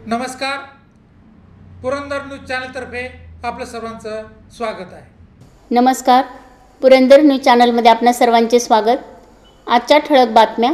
नमस्कार, पुरंदर न्यूज चॅनलतर्फे आपलं सर्वांचं स्वागत आहे। नमस्कार, पुरंदर न्यूज चॅनलमध्ये आपणा सर्वांचे स्वागत। आजच्या ठळक बातम्या।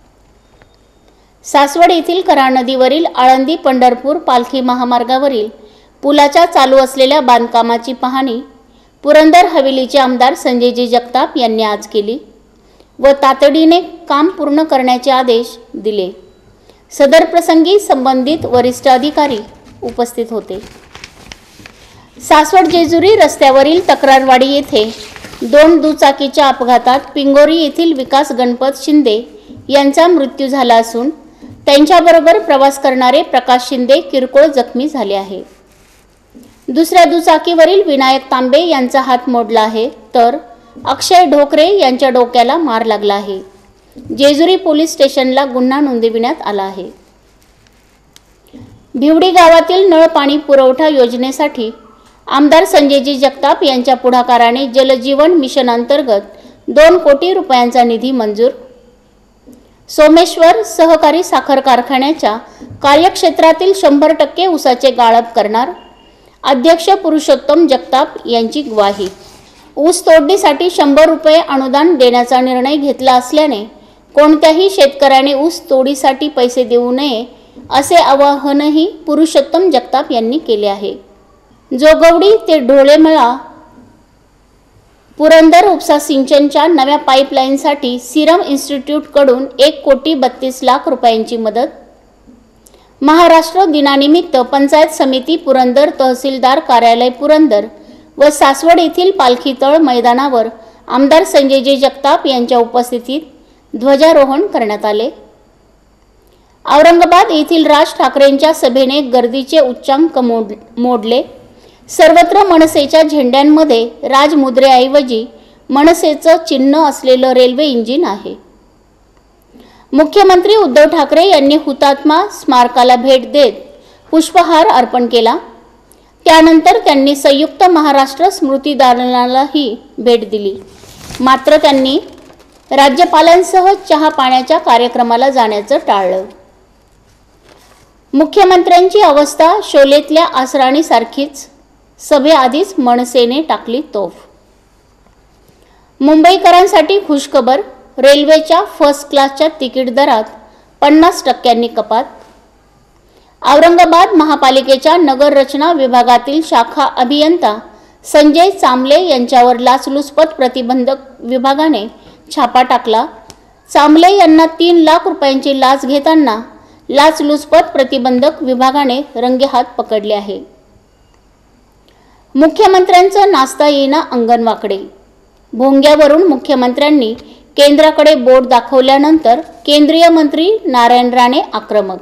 सासवड येथील कऱ्हा नदीवरील आळंदी पंढरपूर पालखी महामार्गावरील पुलाच्या चालू असलेल्या बांधकामाची पाहणी पुरंदर हवेलीचे आमदार संजयजी जगताप यांनी आज केली व तातडीने काम पूर्ण करण्याचे आदेश दिले। सदर प्रसंगी संबंधित वरिष्ठ अधिकारी उपस्थित होते। सासवड जेजुरी रस्त्यावरील तक्रारवाडी येथे दोन दुचाकीच्या अपघातात पिंगोरी येथील विकास गणपत शिंदे यांचा मृत्यू झाला असून त्यांच्याबरोबर प्रवास करणारे प्रकाश शिंदे किरकोळ जखमी झाले आहे। दुसऱ्या दुचाकीवरील विनायक तांबे यांचा हात मोडला आहे, तर अक्षय ढोकरे यांच्या डोक्याला मार लागला आहे। जेजुरी पोलीस स्टेशनला गुन्हा नोंदविण्यात आला आहे। भिवडी गावातील नळ पाणी पुरवठा योजनेसाठी आमदार संजयजी जगताप यांच्या पुढाकाराने जलजीवन मिशन अंतर्गत 2 कोटी रुपयांचा निधी मंजूर। सोमेश्वर सहकारी साखर कारखान्याच्या कार्यक्षेत्रातील 100% ऊसाचे गाळप करणार अध्यक्ष पुरुषोत्तम जगताप यांची ग्वाही। ऊस तोडणीसाठी 100 रुपये अनुदान देण्याचा निर्णय घेतला असल्याने कोणत्याही शेतकऱ्याने ऊस तोडीसाठी पैसे देऊ नये असे आवाहनही पुरुषोत्तम जगताप यांनी केले आहे। जोगवडी ते ढोळेमळा पुरंदर उपसा सिंचनच्या नव्या पाईपलाईनसाठी सिरम इन्स्टिट्यूट कडून 1,32,00,000 रुपयांची मदत। महाराष्ट्र दिनानिमित्त पंचायत समिती पुरंदर, तहसीलदार कार्यालय पुरंदर व सासवड येथील पालखीतळ मैदानावर आमदार संजयजी जगताप यांच्या उपस्थितीत ध्वजारोहण करण्यात आले। औरंगाबाद येथील राज ठाकरेंच्या सभेने गर्दीचे उच्चांक मोडले। सर्वत्र मनसेच्या झेंड्यांमध्ये राजमुद्रेऐवजी मनसेचं चिन्ह असलेलं रेल्वे इंजिन आहे। मुख्यमंत्री उद्धव ठाकरे यांनी हुतात्मा स्मारकाला भेट देत पुष्पहार अर्पण केला। त्यानंतर त्यांनी संयुक्त महाराष्ट्र स्मृतिदानालाही भेट दिली, मात्र त्यांनी राज्यपालांसह चहा पाण्याच्या कार्यक्रमाला जाण्याचं टाळलं। मुख्यमंत्र्यांची अवस्था शोलेतल्या आसराणीसारखीच, सभेआधीच मनसेने टाकली तोफ। मुंबईकरांसाठी खुशखबर, रेल्वेच्या फर्स्ट क्लासच्या तिकीट दरात 50% कपात। औरंगाबाद महापालिकेच्या नगर रचना विभागातील शाखा अभियंता संजय चांबले यांच्यावर लाचलुचपत प्रतिबंधक विभागाने छापा टाकला। चांबले यांना 3 लाख रुपयांची लाच घेताना लाचलुचपत प्रतिबंधक विभागाने रंगेहात पकडले आहे। मुख्यमंत्र्यांचं नाचता येईना अंगण वाकडे, भोंग्यावरून मुख्यमंत्र्यांनी केंद्राकडे बोट दाखवल्यानंतर केंद्रीय मंत्री नारायण राणे आक्रमक।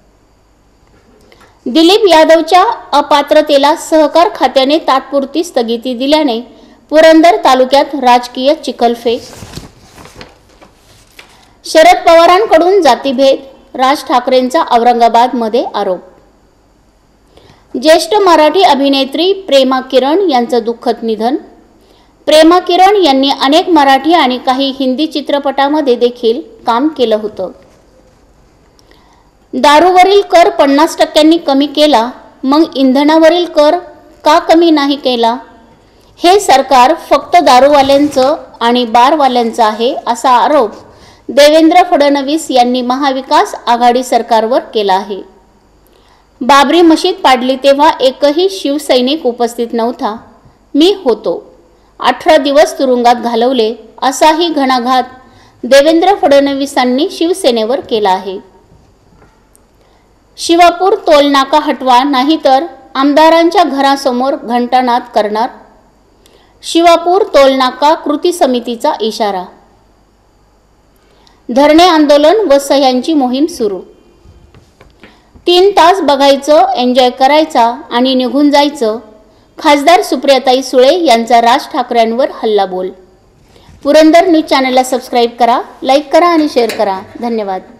दिलीप यादवच्या अपात्रतेला सहकार खात्याने तात्पुरती स्थगिती दिल्याने पुरंदर तालुक्यात राजकीय चिखलफेक। शरद पवारांकडून जातीभेद, राज ठाकरेंचा औरंगाबादमध्ये आरोप। ज्येष्ठ मराठी अभिनेत्री प्रेमा किरण यांचं दुःखद निधन। प्रेमा किरण यांनी अनेक मराठी आणि काही हिंदी चित्रपटामध्ये देखील काम केलं होतं। दारूवरील कर 50% कमी केला, मग इंधनावरील कर का कमी नाही केला? हे सरकार फक्त दारूवाल्यांचं आणि बारवाल्यांचं आहे असा आरोप देवेंद्र फडणवीस यांनी महाविकास आघाडी सरकारवर केला आहे। बाबरी मशीद पाडली तेव्हा एकही शिवसैनिक उपस्थित नव्हता, मी होतो। 18 दिवस तुरुंगात घालवले असाही घणाघात देवेंद्र फडणवीसांनी शिवसेनेवर केला आहे। शिवापूर टोलनाका हटवा, नाहीतर आमदारांच्या घरासमोर घंटानाद करणार। शिवापूर टोलनाका कृती समितीचा इशारा। धरणे आंदोलन व सह्यांची मोहीम सुरू। 3 तास बघायचं, एन्जॉय करायचा आणि निघून जायचं। खासदार सुप्रियाताई सुळे यांचा राज ठाकरेंवर हल्लाबोल। पुरंदर न्यूज चॅनलला सबस्क्राईब करा, लाईक करा आणि शेअर करा। धन्यवाद।